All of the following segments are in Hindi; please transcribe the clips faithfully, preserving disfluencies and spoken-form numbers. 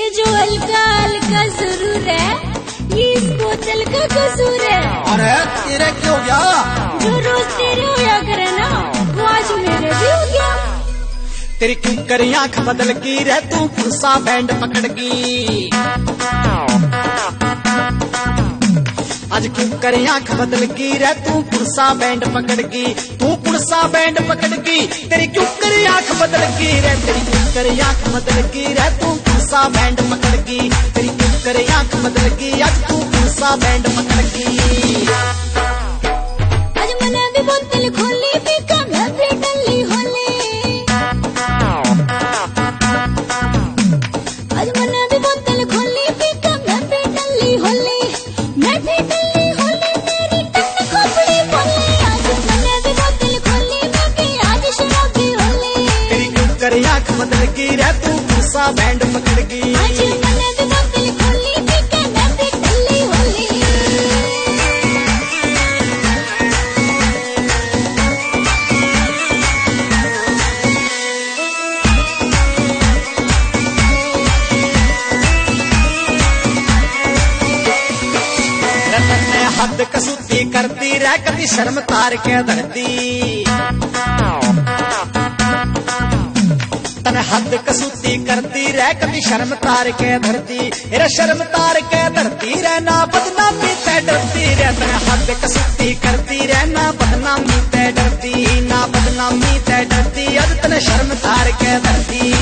जो हल्का हल्का जरूर है ये इस बोतल का कसूर है। अरे तेरे क्यों हो गया? जो रोज तेरे होया करे ना वो आज मेरे भी हो गया। तेरी क्यों करी आंख बदल की रह तू पुरसा बैंड पकड़ की। आज क्यों करी आंख बदल की रह तू पुरसा बैंड पकड़ की। तू पुरसा बैंड पकड़ की तेरी क्यों करी आंख बदल की रह। तेरी क्यों करी आंख बदल की रह तू पुरसा बैंड पकड़ की। तेरी क्यों करी आंख बदल की आज तू पुरसा बैंड पकड़ की। आज मैंने भी बोतल खोली पीका मैं भी डली होली। आज मैंने भी बोतल खोली पीका मैं भी डली होली। मैं भी डली होली मेरी टन खोपड़ी बोली। आज मैंने भी बोतल खोली मैं भी आज शराबी होली। तेरी क्यों करी आंख बदल की रह तू पुरसा बैंड पकड़ की। आज मैंने भी बोतल खोली पीका मैं भी डली होली। हद कसूती करती रह कभी शर्म तार के धरती। तन हद कसूती करती रह कभी शर्म तार के धरती। रे शर्म तार के धरती रहना बदनामी ते डरती रे। तन हद कसूती करती रहना बदनामी ते डरती। ना बदनामी ते डरती अब तन शर्म तार के धरती।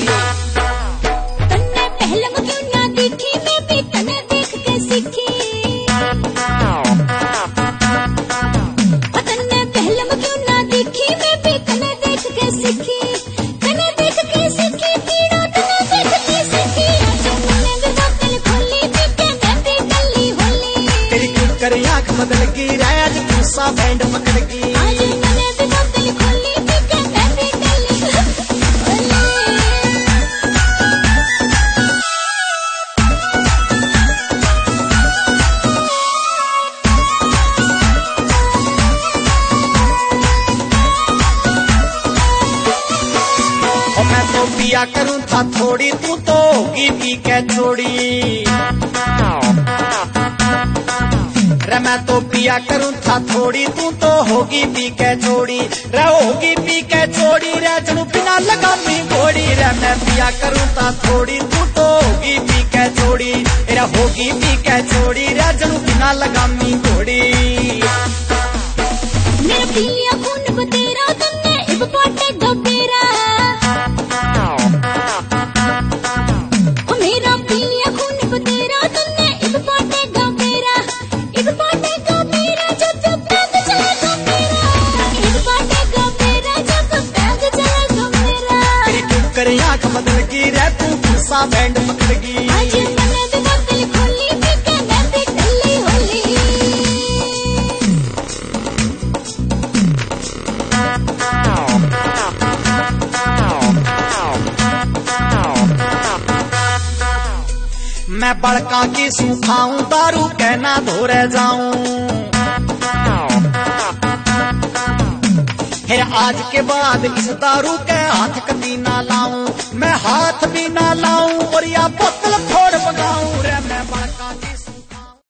तन्ने पहले क्यों ना देखी मैं भी तन्ने देख के सीखी। तन्ने पहले क्यों ना देखी मैं भी तन्ने देख के सीखी। तन्ने देख के सीखी पीड़ा तन्ने देख के सीखी। आज मैंने भी बोतल खोली पी के मैं भी डली होली। तेरी क्यों करी आंख बदल की रह आज पुरसा बैंड पकड़ की। आज मैंने भी बोतल खोली पी के मैं भी डली होली। मैं तो पिया करूं था थोड़ी तू तो होगी पी के छोड़ी। रे मैं तो पिया करूं था थोड़ी तू तो होगी पी के छोड़ी। रे होगी पी के छोड़ी रे जनू बिना लगामी घोड़ी। रे मैं पिया करूं था थोड़ी तू तो होगी पी के छोड़ी। रे होगी पी के छोड़ी रे जनू बिना लगामी घोड़ी। मेरा पिया खून बतेरा तन्ने इब बाटे गबेरा। मेरा पिया खून बतेरा तन्ने इब बाटे गबेरा। इब बाटे गबेरा जब पैग चलेगा मेरा। इब बाटे गबेरा जब पैग चलेगा मेरा। तेरी क्यों करी आंख बदल की रह तू पुरसा बैंड पकड़ की। आज मैंने भी बोतल खोली पी के मैं भी डली होली। मैं बड़का की सूखाऊं दारू कहना धोरे जाऊं। फिर आज के बाद इस दारू के हाथ कभी ना लाऊं। मैं हाथ भी ना लाऊं और या बोतल